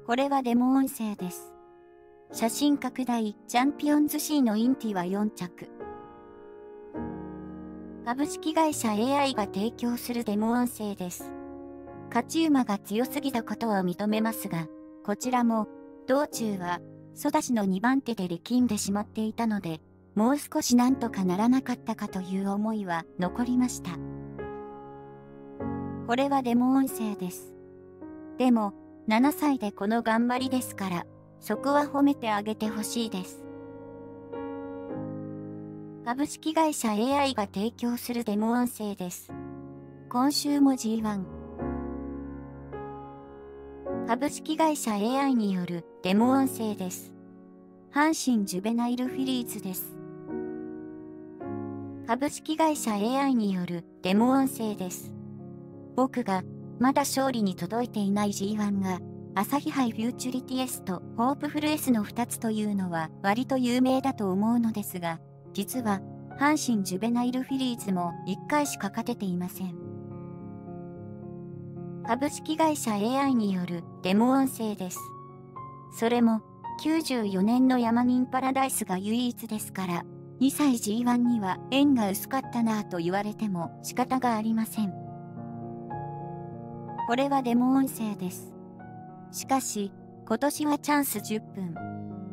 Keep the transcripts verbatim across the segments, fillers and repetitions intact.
これはデモ音声です。写真拡大、チャンピオンズ C のインティはよん着。株式会社 エーアイ が提供するデモ音声です。勝ち馬が強すぎたことは認めますが、こちらも、道中は、ソダシのにばん手で力んでしまっていたので、もう少しなんとかならなかったかという思いは残りました。これはデモ音声です。でも、ななさいでこの頑張りですから、そこは褒めてあげてほしいです。株式会社 エーアイ が提供するデモ音声です。今週も ジーワン。株式会社 エーアイ によるデモ音声です。阪神ジュベナイルフィリーズです。株式会社 エーアイ によるデモ音声です。僕がまだ勝利に届いていない ジーワン が朝日杯フューチュリティ S とホープフル S のふたつというのは割と有名だと思うのですが、実は阪神ジュベナイルフィリーズもいっかいしか勝てていません。株式会社 エーアイ によるデモ音声です。それもきゅうじゅうよねんのヤマニンパラダイスが唯一ですから、にさい ジーワン には縁が薄かったなぁと言われても仕方がありません。これはデモ音声です。しかし、今年はチャンスじゅっぷん。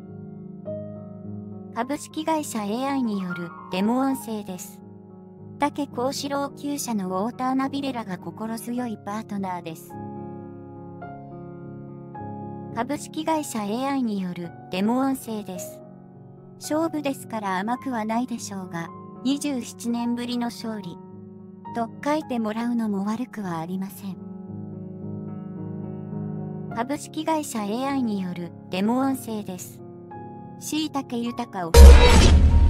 株式会社 エーアイ によるデモ音声です。武幸四郎きゅう社のウォーターナビレラが心強いパートナーです。株式会社 エーアイ によるデモ音声です。勝負ですから甘くはないでしょうが、にじゅうななねんぶりの勝利。と書いてもらうのも悪くはありません。株式会社 エーアイ によるデモ音声です。しいたけ豊を